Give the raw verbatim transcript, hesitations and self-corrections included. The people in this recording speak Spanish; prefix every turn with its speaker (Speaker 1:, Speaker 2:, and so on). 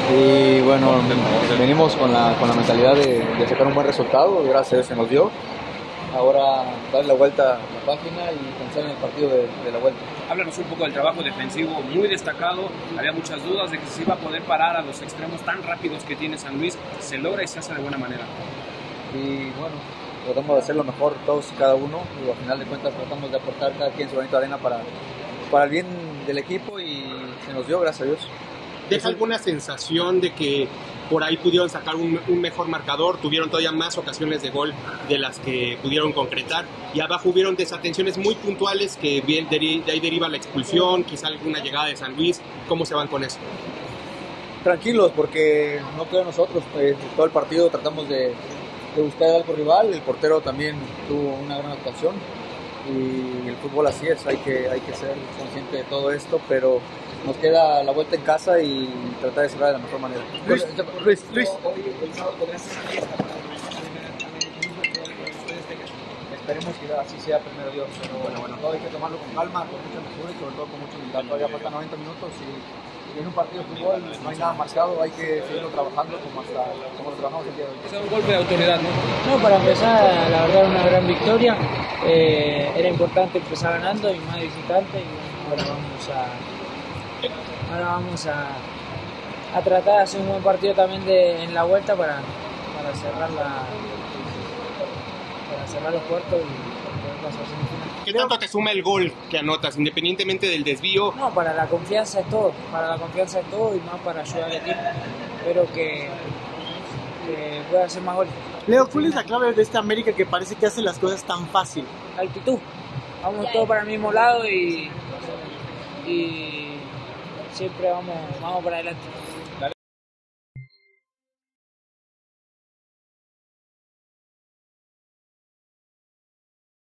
Speaker 1: Y bueno, venimos con la, con la mentalidad de, de sacar un buen resultado, gracias a Dios se nos dio. Ahora darle la vuelta a la página y pensar en el partido de, de la vuelta.
Speaker 2: Háblanos un poco del trabajo defensivo muy destacado. Había muchas dudas de que se iba a poder parar a los extremos tan rápidos que tiene San Luis. Se logra y se hace de buena manera.
Speaker 1: Y bueno, tratamos de hacer lo mejor todos y cada uno. Y al final de cuentas tratamos de aportar cada quien su granito de arena para, para el bien del equipo y se nos dio, gracias a Dios.
Speaker 3: ¿Deja alguna sensación de que por ahí pudieron sacar un, un mejor marcador, tuvieron todavía más ocasiones de gol de las que pudieron concretar, y abajo hubieron desatenciones muy puntuales que de ahí deriva la expulsión, quizá alguna llegada de San Luis? ¿Cómo se van con eso?
Speaker 1: Tranquilos, porque no creo nosotros, pues, todo el partido tratamos de, de buscar algo rival, el portero también tuvo una gran actuación y el fútbol así es, hay que, hay que ser consciente de todo esto, pero nos queda la vuelta en casa y tratar de cerrar de la mejor manera.
Speaker 4: Luis, Luis, Luis.
Speaker 1: Esperemos que así sea, primero Dios, pero bueno, bueno, todo hay que tomarlo con calma, con mucha mesura y sobre todo con mucha humildad. Todavía faltan noventa minutos y, y en un partido de fútbol no hay nada marcado, hay que seguirlo trabajando como, hasta, como lo trabajamos el día de hoy.
Speaker 2: Es un golpe de autoridad, ¿no?
Speaker 5: No, para empezar, la verdad, una gran victoria. Eh, era importante empezar ganando y más de visitante, y ahora vamos a ahora vamos a, a tratar de hacer un buen partido también de, en la vuelta para, para cerrar la para cerrar los cuartos y poder pasar a semifinal.
Speaker 3: ¿Qué tanto te suma el gol que anotas, independientemente del desvío?
Speaker 5: No, para la confianza es todo, para la confianza es todo y más para ayudar al equipo. Espero que, que pueda hacer más goles.
Speaker 4: Leo, ¿cuál es la clave de esta América que parece que hace las cosas tan fácil?
Speaker 5: La actitud, vamos todos para el mismo lado y, y siempre vamos, vamos para adelante.